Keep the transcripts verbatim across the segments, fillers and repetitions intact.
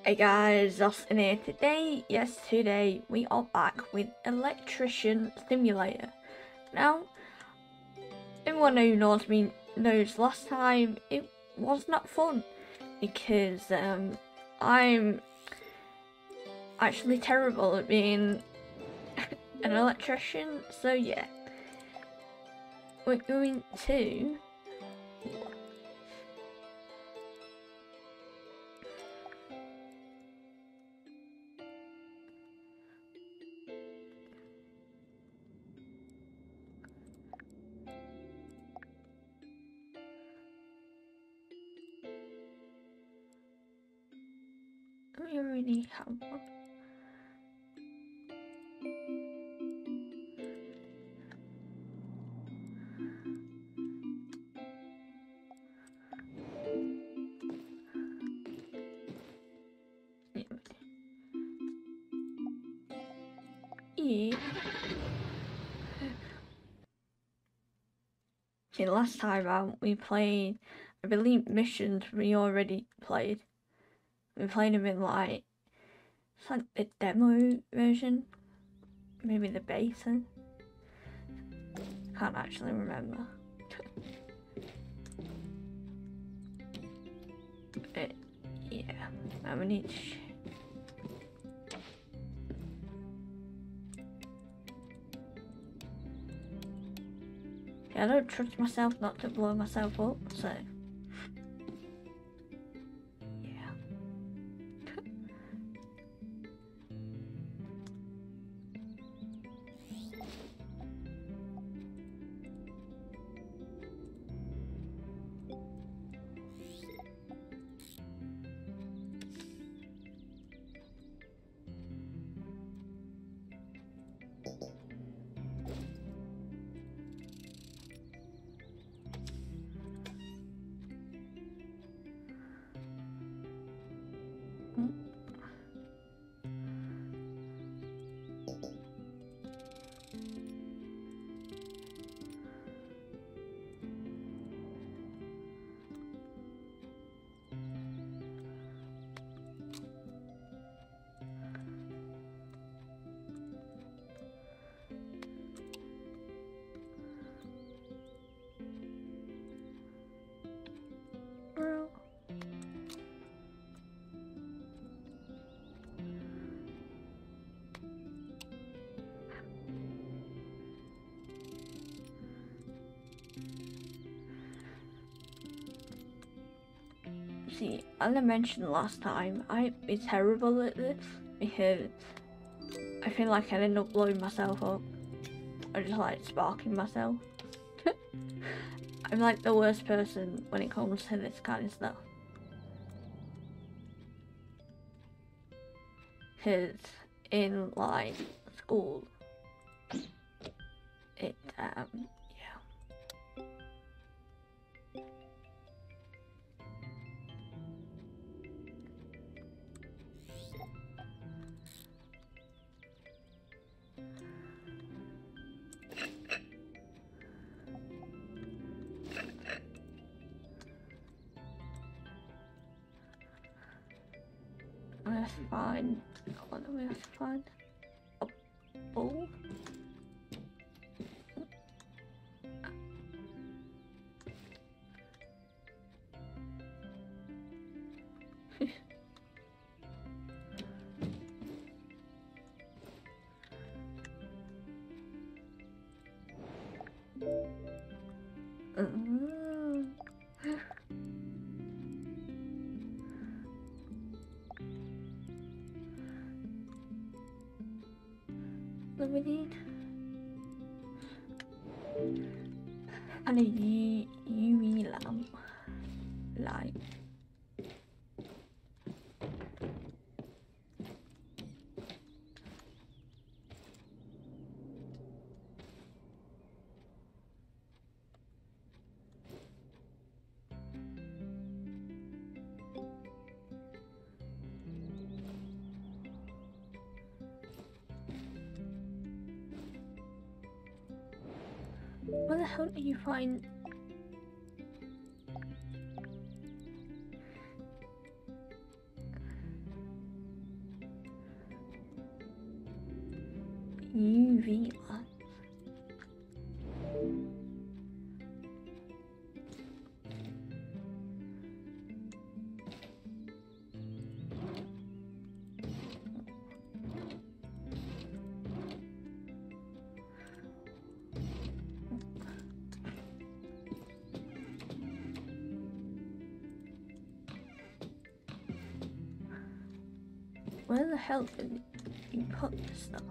Hey guys, Austin here. Today, yes, today we are back with Electrician Simulator. Now, everyone who knows me knows last time it was not fun because um, I'm actually terrible at being an electrician. So yeah, we're going to. We already have one. Yeah. Okay, last time out we played, I believe missions we already played. We played them in like, it's like the demo version, maybe the beta. Can't actually remember. But yeah, and we need to. Yeah, I don't trust myself not to blow myself up, so. Yeah. Bro. See, as I mentioned last time, I'd be terrible at this because I feel like I'd end up blowing myself up. I just like sparking myself. I'm like the worst person when it comes to this kind of stuff. Because in like school, it, um, yeah. We have to find, what do we have to find? A ball? Mm-hmm. What do we need? And a U V lamp light. Where the hell do you find? U V light. Where the hell did you put this stuff?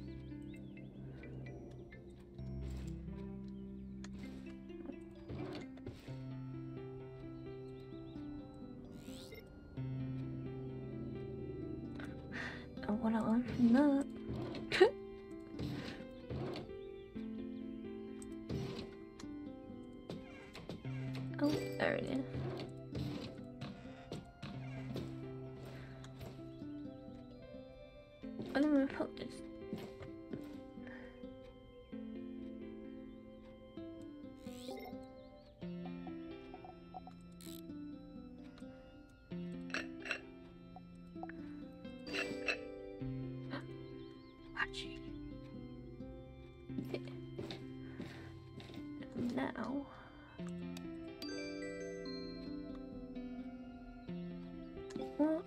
I want to open that. Oh, there it is. Where do we put this? Magic. Now. What?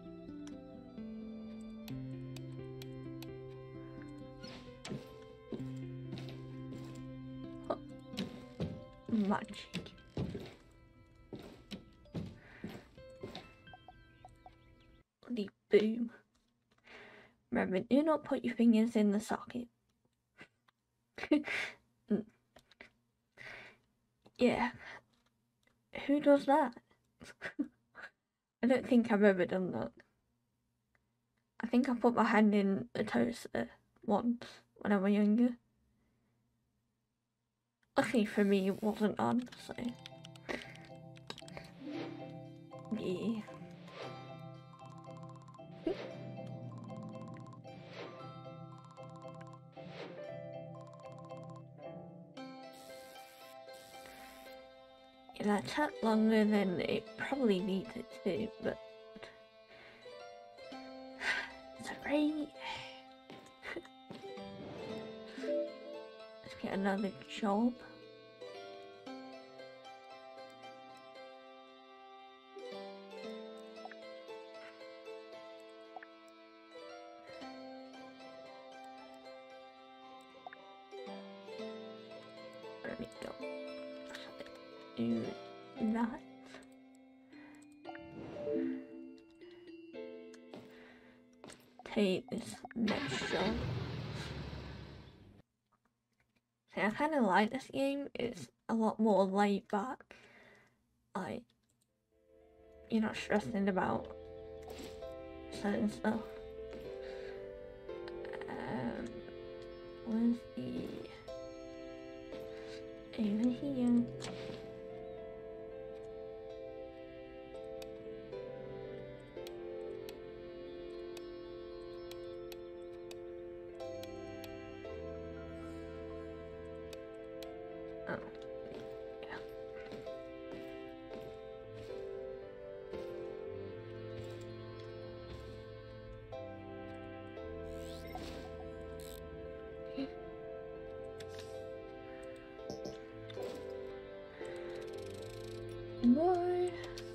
Magic. Bloody boom. Remember, do not put your fingers in the socket. Yeah. Who does that? I don't think I've ever done that. I think I put my hand in the toaster once when I was younger. Luckily for me, it wasn't on, so yeah. Yeah, that took longer than it probably needed to, but it's alright. Let's get another job. There we go. Do that. Take this next job. See, I kind of like this game. It's a lot more laid back. Like, you're not stressing about certain stuff. Um, where's the... Over here. Oh, yeah. Boy.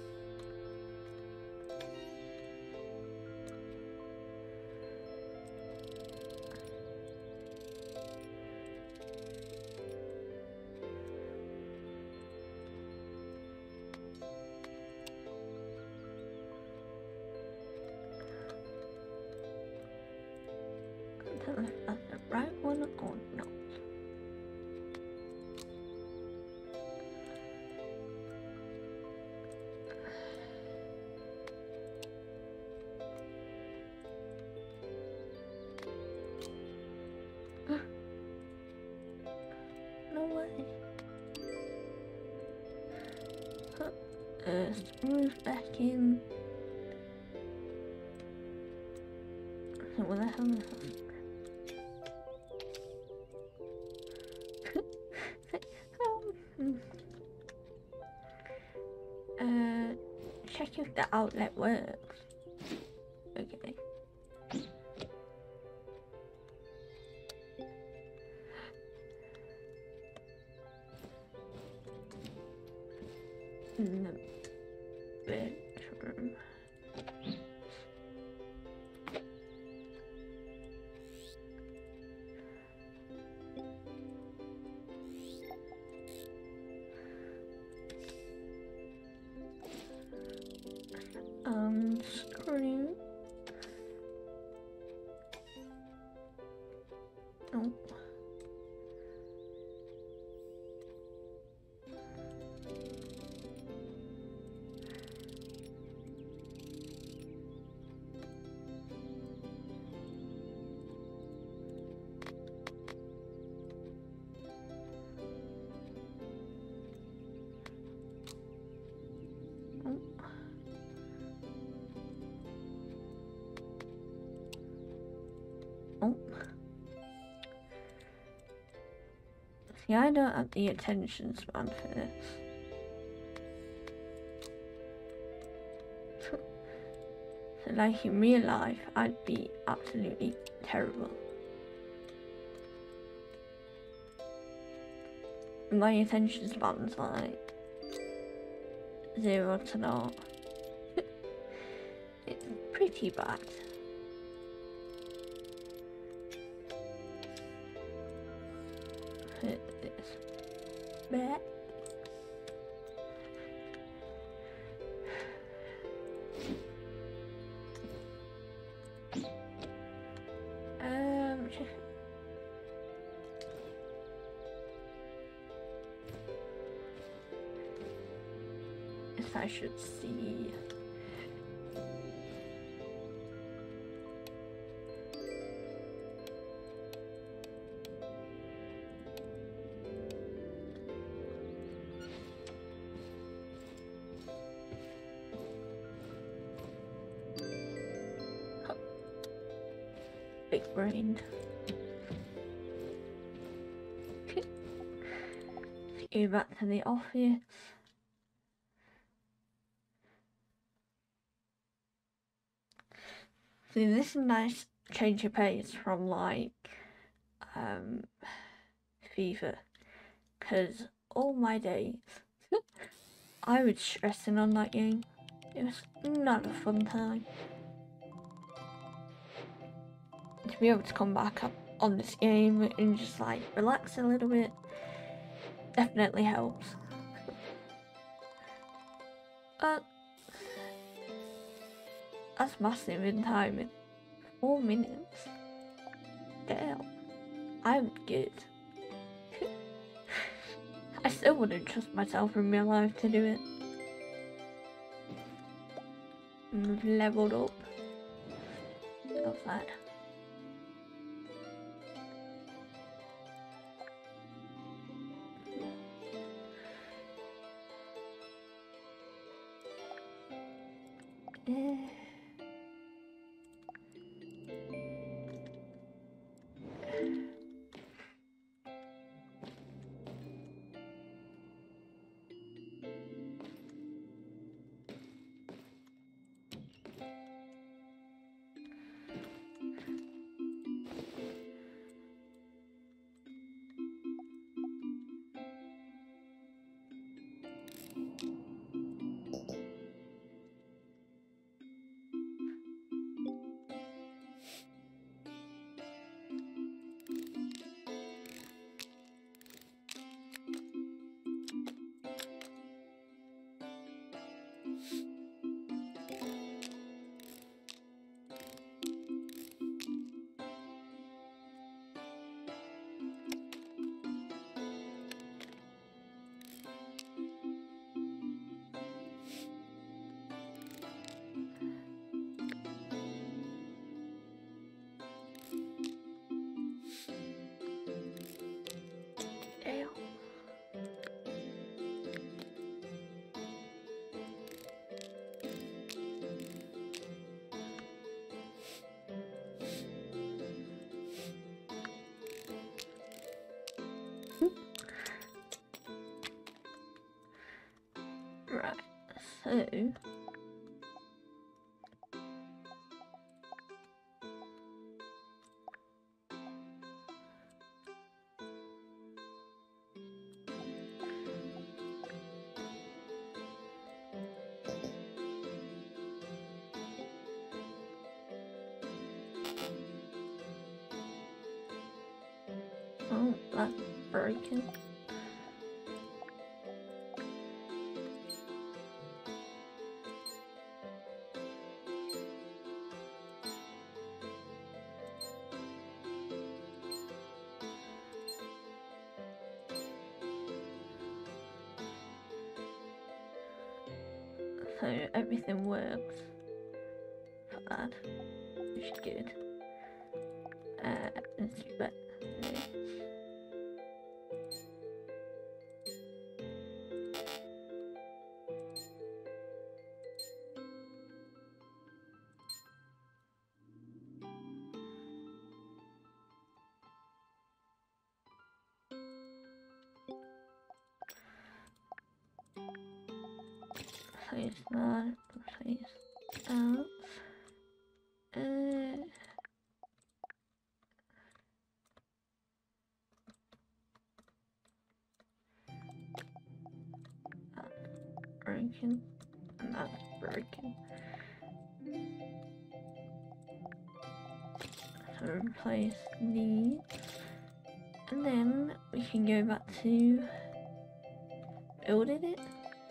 Until if that's the right one or not. No way. Put the screws back in. So what the hell is that? um, uh, check if the outlet works. Okay. Screw. Oh. Oh. See, I don't have the attention span for this. So, like in real life, I'd be absolutely terrible. My attention span's like zero to naught. It's pretty bad. It is bad. Um. If I should see. Big brained. Go back to the office. See, this is a nice change of pace from like um FIFA, because all my days I was stressing on that game. It was not a fun time. To be able to come back up on this game and just like relax a little bit definitely helps. But that's massive in time in four minutes. Damn, I'm good. I still wouldn't trust myself in real life to do it. I've leveled up. Outside. Yeah. Right, so oh, that's broken. so everything works for that, which is good. Uh, let's bet this. Place that, place out. Uh, that's broken, and that's broken. So replace these, and then we can go back to building it.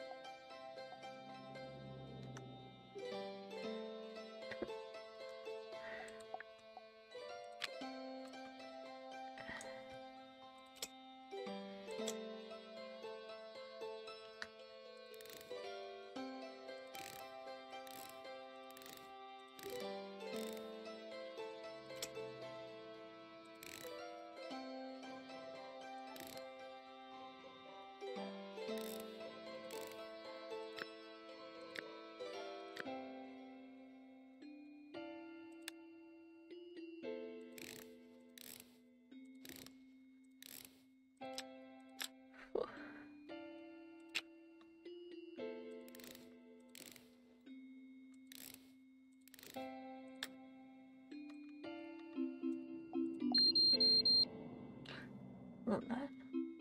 Not that.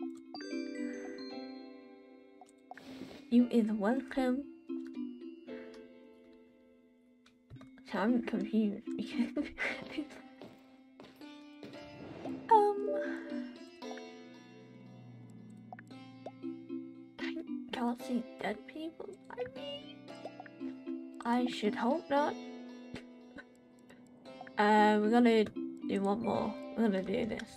You is welcome. So I'm confused because um I can't see dead people. I mean, I should hope not. Uh, we're gonna do one more. We're gonna do this.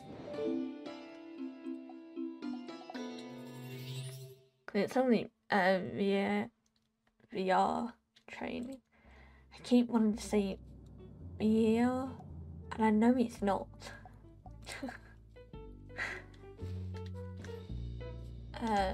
It's only uh, via V R training. I keep wanting to say V R, and I know it's not. uh,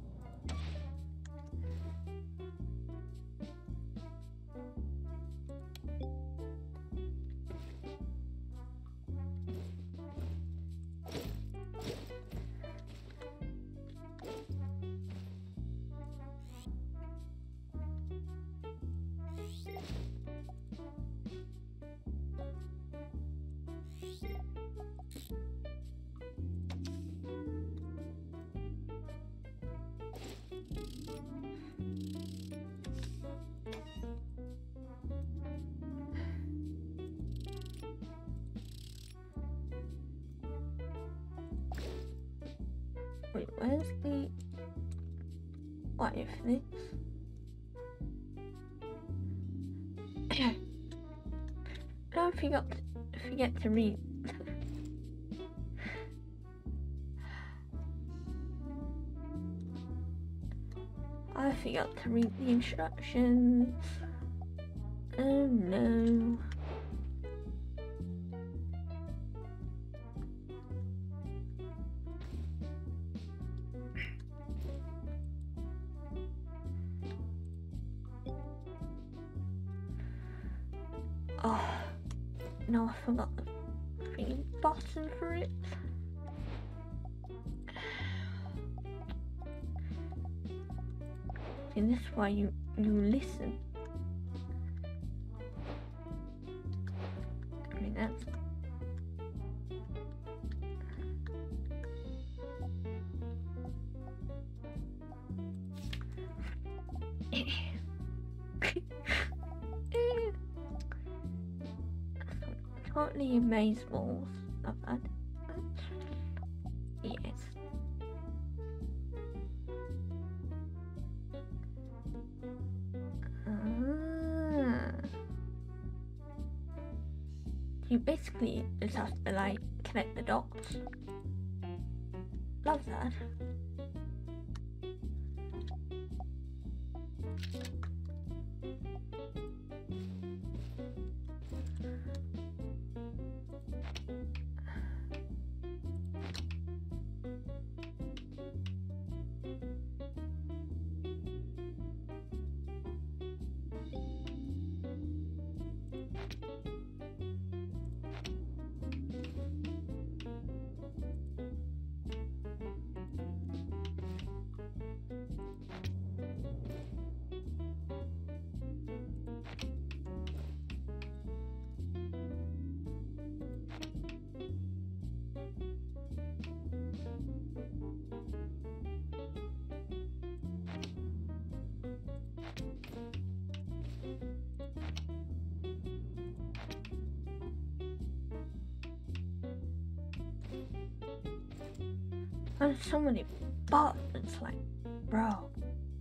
Wait, where's the wife this? I forgot to, forget to read. I forgot to read the instructions. Oh no. Oh, no, I forgot the freaking button for it. See, this is why you, you listen. I mean, that's... Totally amazed balls of that. Yes. Ah. You basically just have to like connect the dots. Love that. And so many bots, it's like, bro.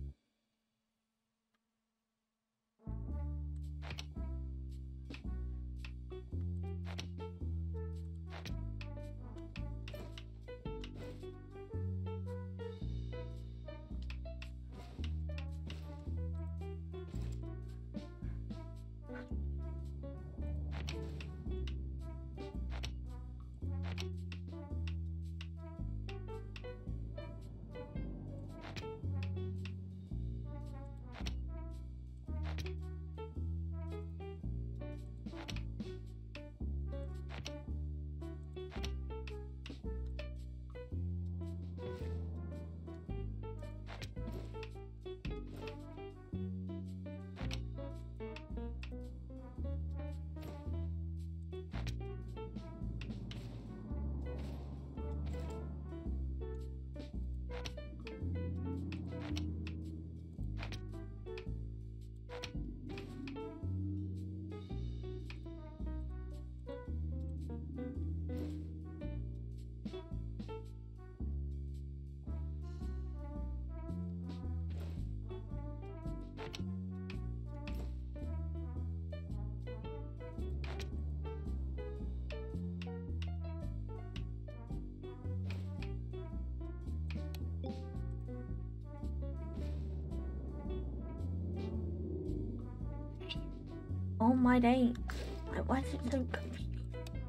Oh my days. Like, why is it so confusing?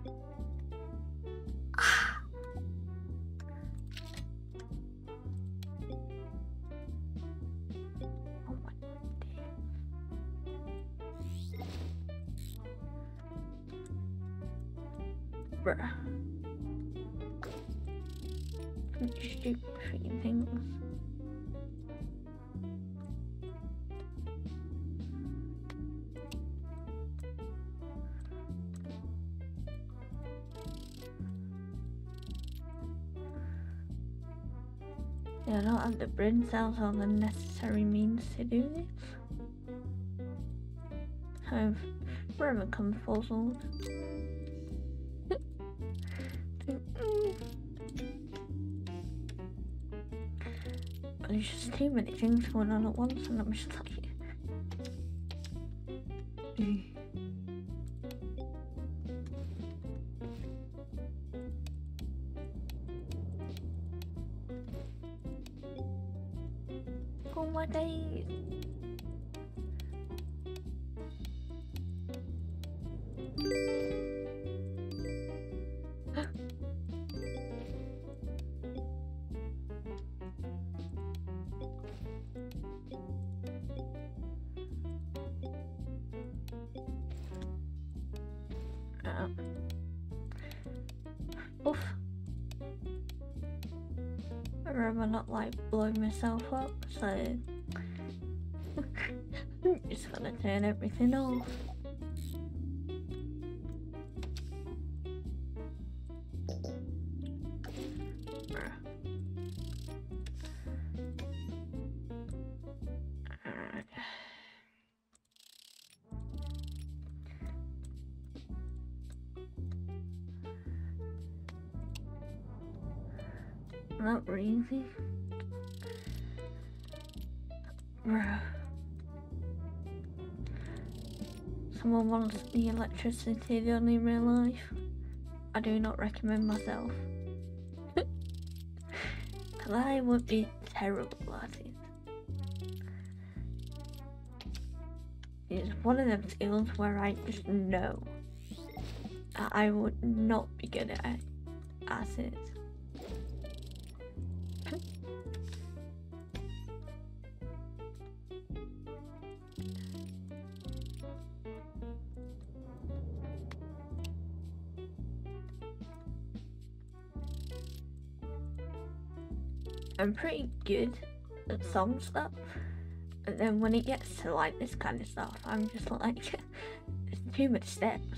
Ah. Oh my days. Bruh. Stupid freaking things. Yeah, I don't have the brain cells or the necessary means to do this. I've forever confuzzled. There's just too many things going on at once, and I'm just like... Oh my days. uh, oof. I'd rather not like blow myself up, so I'm just gonna turn everything off. Not really. Bruh. Someone wants the electricity done in real life. I do not recommend myself. Cause I would be terrible at it. It's one of them skills where I just know that I would not be good at it. At it. I'm pretty good at some stuff, and then when it gets to like this kind of stuff, I'm just like, there's too many steps.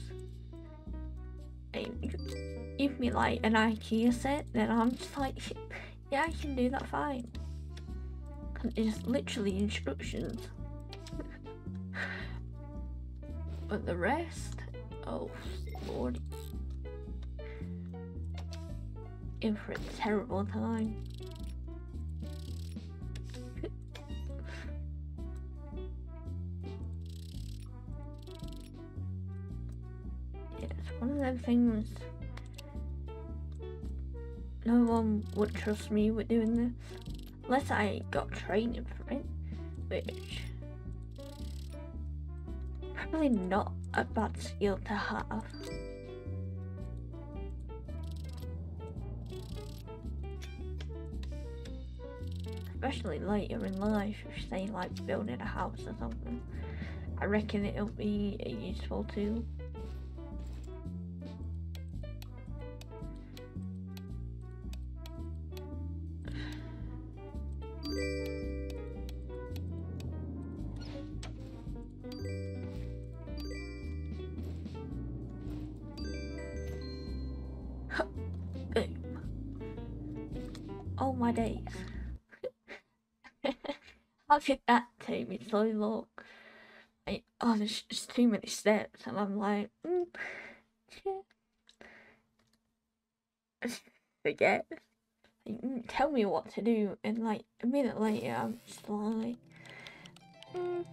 And give me like an IKEA set, then I'm just like, yeah, I can do that fine. Cause it's literally instructions. But the rest, oh lordy. in for a terrible time. Yeah, it's one of them things. No one would trust me with doing this unless I got training for it, which probably not a bad skill to have. Especially later in life, if you say like building a house or something, I reckon it'll be a useful tool. Boom. Oh my days. How did that take me so long? Like, oh, there's just too many steps, and I'm like, mm, yeah. Forget. Like, mm, tell me what to do, and like a minute later, I'm just like, mm.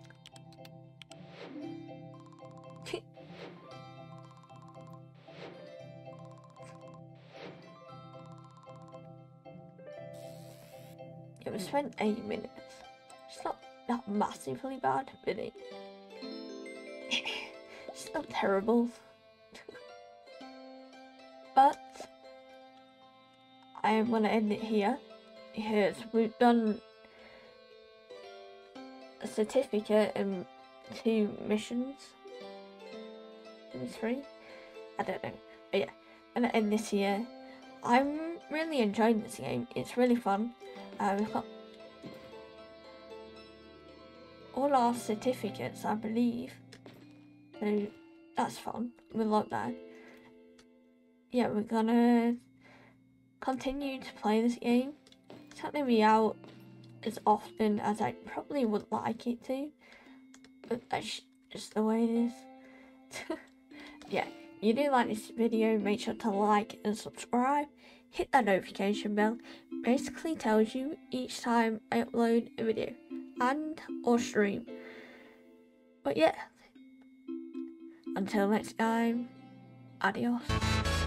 It was spent eight minutes. It's not not massively bad, but it it's not terrible. But I want to end it here because we've done a certificate and two missions. Maybe three? I don't know. But yeah, I'm gonna end this here. I'm really enjoying this game. It's really fun. Uh, we've got all our certificates, I believe. So that's fun. We like that. Yeah, we're gonna continue to play this game. It's not gonna be out as often as I probably would like it to, but that's just the way it is. Yeah, if you do like this video, make sure to like and subscribe. Hit that notification bell. Basically tells you each time I upload a video and or stream. But yeah, until next time, adios.